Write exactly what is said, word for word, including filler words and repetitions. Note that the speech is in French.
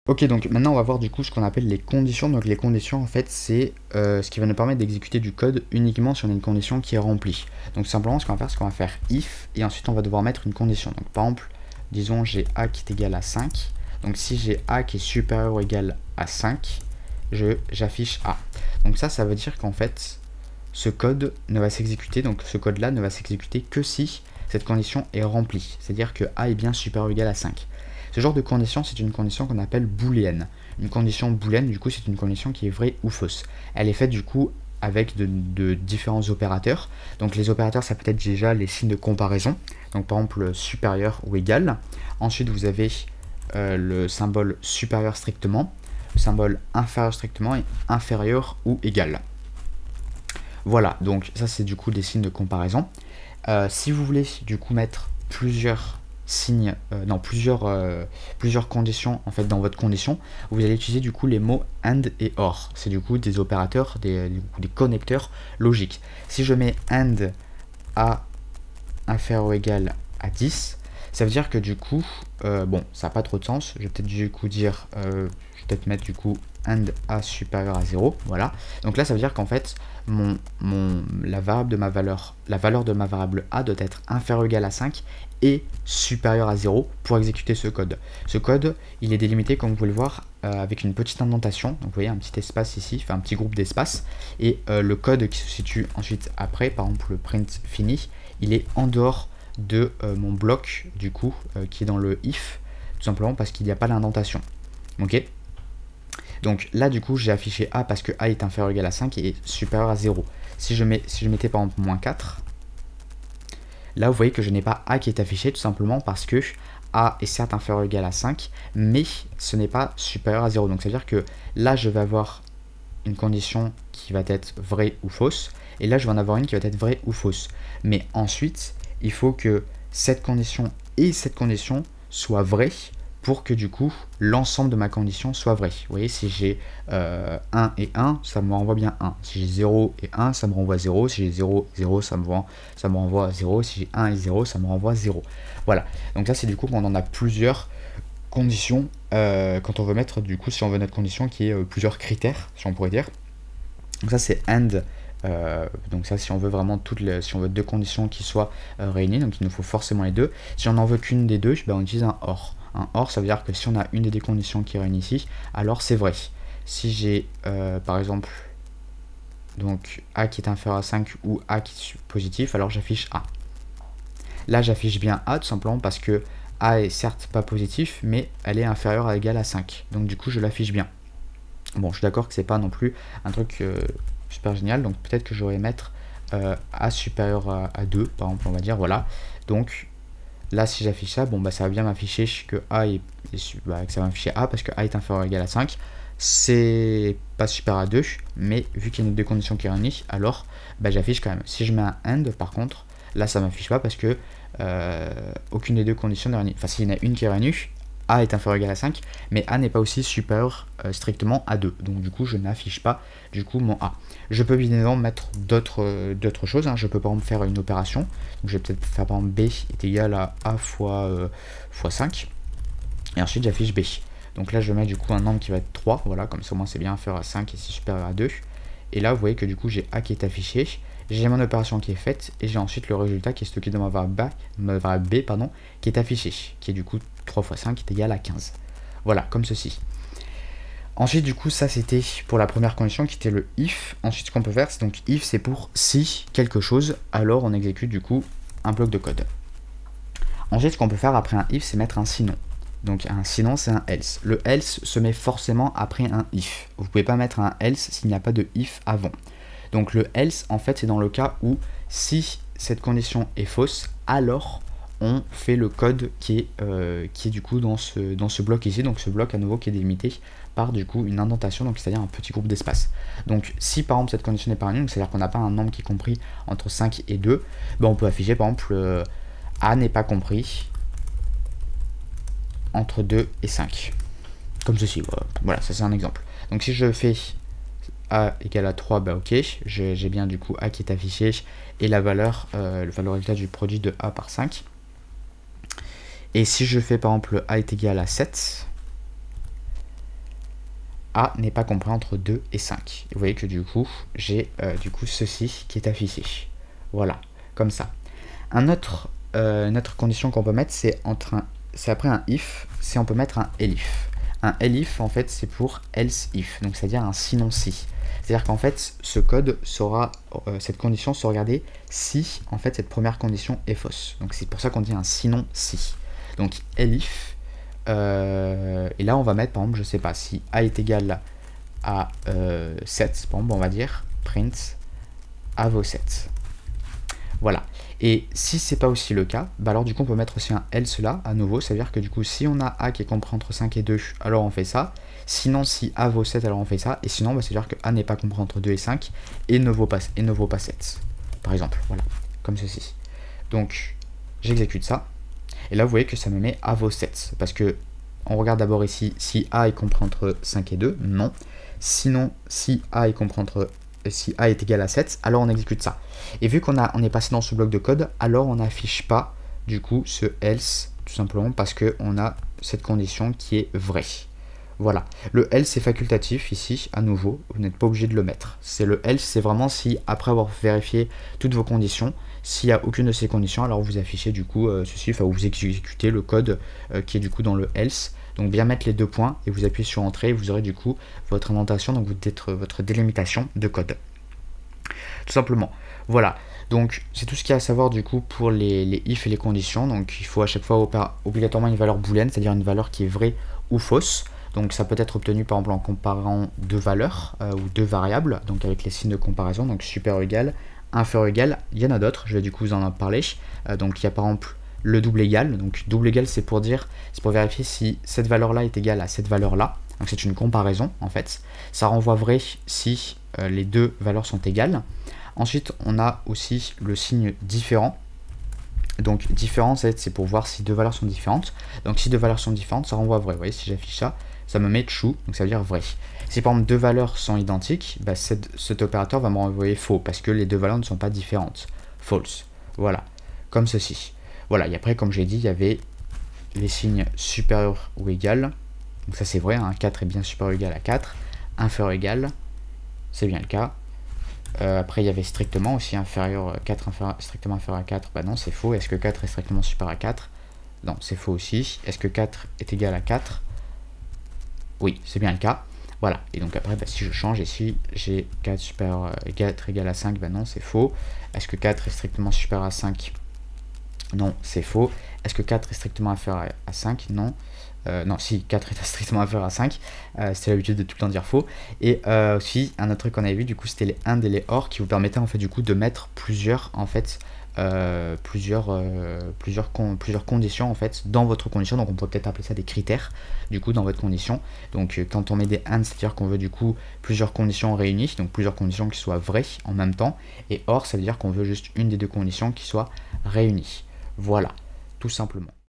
Ok, donc maintenant on va voir du coup ce qu'on appelle les conditions. Donc les conditions en fait c'est euh, ce qui va nous permettre d'exécuter du code uniquement si on a une condition qui est remplie. Donc simplement ce qu'on va faire c'est qu'on va faire if et ensuite on va devoir mettre une condition. Donc par exemple, disons j'ai a qui est égal à cinq. Donc si j'ai a qui est supérieur ou égal à cinq, je j'affiche a. Donc ça ça veut dire qu'en fait ce code ne va s'exécuter, donc ce code là ne va s'exécuter que si cette condition est remplie. C'est-à-dire que a est bien supérieur ou égal à cinq. Ce genre de condition, c'est une condition qu'on appelle booléenne. Une condition booléenne, du coup, c'est une condition qui est vraie ou fausse. Elle est faite, du coup, avec de, de différents opérateurs. Donc, les opérateurs, ça peut être déjà les signes de comparaison. Donc, par exemple, supérieur ou égal. Ensuite, vous avez euh, le symbole supérieur strictement, le symbole inférieur strictement et inférieur ou égal. Voilà, donc ça, c'est du coup des signes de comparaison. Euh, si vous voulez, du coup, mettre plusieurs signes, euh, non, plusieurs, euh, plusieurs conditions en fait dans votre condition, vous allez utiliser du coup les mots and et or. C'est du coup des opérateurs, des, des connecteurs logiques. Si je mets and a inférieur ou égal à dix, ça veut dire que du coup, euh, bon, ça n'a pas trop de sens. Je vais peut-être du coup dire, euh, je vais peut-être mettre du coup and a supérieur à zéro, voilà. Donc là, ça veut dire qu'en fait, mon, mon, la variable de ma valeur, la valeur de ma variable a doit être inférieure ou égale à cinq et supérieur à zéro pour exécuter ce code. Ce code, il est délimité, comme vous pouvez le voir, euh, avec une petite indentation. Donc vous voyez un petit espace ici, enfin un petit groupe d'espace. Et euh, le code qui se situe ensuite après, par exemple le print fini, il est en dehors de euh, mon bloc du coup euh, qui est dans le if, tout simplement parce qu'il n'y a pas l'indentation. Ok. Donc là du coup j'ai affiché a parce que a est inférieur ou égal à cinq et supérieur à zéro. Si je, mets, si je mettais par exemple moins quatre, là vous voyez que je n'ai pas a qui est affiché tout simplement parce que a est certes inférieur ou égal à cinq, mais ce n'est pas supérieur à zéro. Donc ça veut dire que là je vais avoir une condition qui va être vraie ou fausse, et là je vais en avoir une qui va être vraie ou fausse. Mais ensuite, il faut que cette condition et cette condition soient vraies pour que du coup l'ensemble de ma condition soit vrai. Vous voyez, si j'ai euh, un et un, ça me renvoie bien un. Si j'ai zéro et un, ça me renvoie zéro. Si j'ai zéro, zéro, ça me renvoie, ça me renvoie zéro. Si j'ai un et zéro, ça me renvoie zéro. Voilà. Donc ça, c'est du coup quand on en a plusieurs conditions, euh, quand on veut mettre du coup, si on veut notre condition qui est euh, plusieurs critères, si on pourrait dire. Donc ça, c'est and. Euh, donc ça, si on veut vraiment toutes les, si on veut deux conditions qui soient euh, réunies, donc il nous faut forcément les deux. Si on n'en veut qu'une des deux, ben on utilise un or. Un or, ça veut dire que si on a une des deux conditions qui est réunie ici, alors c'est vrai. Si j'ai euh, par exemple donc a qui est inférieur à cinq ou a qui est positif, alors j'affiche a. Là, j'affiche bien a tout simplement parce que a est certes pas positif, mais elle est inférieure à égale à cinq. Donc du coup, je l'affiche bien. Bon, je suis d'accord que c'est pas non plus un truc euh, super génial, donc peut-être que j'aurais mettre euh, a supérieur à, à deux, par exemple, on va dire, voilà. Donc là, si j'affiche ça, bon bah ça va bien m'afficher que a est, est bah, que ça va m'afficher a parce que a est inférieur ou égal à cinq. C'est pas supérieur à deux, mais vu qu'il y a une deux conditions qui réunissent, alors bah, j'affiche quand même. Si je mets un and, par contre, là ça m'affiche pas parce que euh, aucune des deux conditions n'est réunie. Enfin, s'il y en a une qui est réunie, a est inférieur ou égal à cinq, mais a n'est pas aussi supérieur euh, strictement à deux. Donc du coup, je n'affiche pas du coup mon a. Je peux bien évidemment mettre d'autres euh, d'autres choses. Hein. Je peux par exemple faire une opération. Donc je vais peut-être faire par exemple b est égal à a fois, euh, fois cinq. Et ensuite j'affiche b. Donc là je vais mettre du coup un nombre qui va être trois. Voilà, comme ça au moins c'est bien inférieur à cinq et c'est supérieur à deux. Et là vous voyez que du coup j'ai a qui est affiché. J'ai mon opération qui est faite et j'ai ensuite le résultat qui est stocké dans ma variable B, ma variable B pardon, qui est affiché, qui est du coup trois fois cinq qui est égal à quinze. Voilà, comme ceci. Ensuite, du coup, ça c'était pour la première condition qui était le if. Ensuite, ce qu'on peut faire, c'est donc if, c'est pour si quelque chose, alors on exécute du coup un bloc de code. Ensuite, ce qu'on peut faire après un if, c'est mettre un sinon. Donc un sinon, c'est un else. Le else se met forcément après un if. Vous ne pouvez pas mettre un else s'il n'y a pas de if avant. Donc le else, en fait, c'est dans le cas où si cette condition est fausse, alors on fait le code qui est, euh, qui est du coup dans ce, dans ce bloc ici. Donc ce bloc à nouveau qui est délimité par du coup une indentation, donc c'est-à-dire un petit groupe d'espace. Donc si par exemple cette condition n'est pas réunie, c'est-à-dire qu'on n'a pas un nombre qui est compris entre cinq et deux, ben, on peut afficher par exemple euh, a n'est pas compris entre deux et cinq. Comme ceci, voilà, ça c'est un exemple. Donc si je fais a égale à trois, bah ok, j'ai bien du coup a qui est affiché et la valeur, euh, le valeur résultat du produit de a par cinq. Et si je fais par exemple a est égal à sept, A n'est pas compris entre deux et cinq. Et vous voyez que du coup, j'ai euh, du coup ceci qui est affiché. Voilà, comme ça. Un autre, euh, une autre condition qu'on peut mettre, c'est entre un, c'est après un if, c'est on peut mettre un elif. Un elif, en fait, c'est pour else if, donc c'est-à-dire un sinon si. C'est-à-dire qu'en fait, ce code sera, euh, cette condition sera regardée si, en fait, cette première condition est fausse. Donc c'est pour ça qu'on dit un sinon si. Donc elif, euh, et là on va mettre, par exemple, je sais pas, si a est égal à euh, sept, par exemple, on va dire print a vaut sept. Voilà. Et si c'est pas aussi le cas, bah alors du coup on peut mettre aussi un else là, à nouveau, ça veut dire que du coup si on a a qui est compris entre cinq et deux, alors on fait ça. Sinon si a vaut sept, alors on fait ça. Et sinon, bah, ça veut dire que a n'est pas compris entre deux et cinq et ne vaut pas, et ne vaut pas sept. Par exemple, voilà, comme ceci. Donc j'exécute ça. Et là vous voyez que ça me met a vaut sept. Parce que on regarde d'abord ici si a est compris entre cinq et deux, non. Sinon si a est compris entre si a est égal à sept, alors on exécute ça. Et vu qu'on a, on est passé dans ce bloc de code, alors on n'affiche pas du coup ce else, tout simplement parce qu'on a cette condition qui est vraie. Voilà. Le else est facultatif ici, à nouveau, vous n'êtes pas obligé de le mettre. C'est le else, c'est vraiment si, après avoir vérifié toutes vos conditions, s'il n'y a aucune de ces conditions, alors vous affichez du coup euh, ceci, enfin vous exécutez le code euh, qui est du coup dans le else. Donc bien mettre les deux points et vous appuyez sur entrée et vous aurez du coup votre indentation, donc votre, votre délimitation de code. Tout simplement. Voilà. Donc c'est tout ce qu'il y a à savoir du coup pour les, les if et les conditions. Donc il faut à chaque fois obligatoirement une valeur booléenne, c'est-à-dire une valeur qui est vraie ou fausse. Donc ça peut être obtenu par exemple en comparant deux valeurs euh, ou deux variables, donc avec les signes de comparaison, donc supérieur égal, inférieur égal. Il y en a d'autres, je vais du coup vous en parler. Euh, donc il y a par exemple le double égal, donc double égal c'est pour dire, c'est pour vérifier si cette valeur là est égale à cette valeur là, donc c'est une comparaison en fait, ça renvoie vrai si euh, les deux valeurs sont égales. Ensuite on a aussi le signe différent, donc différent c'est pour voir si deux valeurs sont différentes, donc si deux valeurs sont différentes ça renvoie vrai, vous voyez si j'affiche ça, ça me met true, donc ça veut dire vrai. Si par exemple deux valeurs sont identiques, bah, cette, cet opérateur va me renvoyer faux, parce que les deux valeurs ne sont pas différentes, false, voilà, comme ceci. Voilà, et après, comme j'ai dit, il y avait les signes supérieurs ou égal. Donc ça c'est vrai, hein, quatre est bien supérieur ou égal à quatre. Inférieur ou égal, c'est bien le cas. Euh, après, il y avait strictement aussi inférieur, quatre inférieur, strictement inférieur à quatre. Bah non, c'est faux. Est-ce que quatre est strictement supérieur à quatre? Non, c'est faux aussi. Est-ce que quatre est égal à quatre? Oui, c'est bien le cas. Voilà, et donc après, bah, si je change ici, j'ai quatre supérieur, quatre égal à cinq, bah non, c'est faux. Est-ce que quatre est strictement supérieur à cinq? Non, c'est faux. Est-ce que quatre est strictement inférieur à cinq? Non. Euh, non, si, quatre est strictement inférieur à cinq. Euh, c'était l'habitude de tout le temps dire faux. Et euh, aussi, un autre truc qu'on avait vu, du coup, c'était les and et les or qui vous permettaient, en fait, du coup, de mettre plusieurs, en fait, euh, plusieurs, euh, plusieurs, con plusieurs conditions, en fait, dans votre condition. Donc, on peut peut-être appeler ça des critères, du coup, dans votre condition. Donc, euh, quand on met des and, c'est-à-dire qu'on veut, du coup, plusieurs conditions réunies, donc plusieurs conditions qui soient vraies en même temps. Et or, ça veut dire qu'on veut juste une des deux conditions qui soit réunies. Voilà, tout simplement.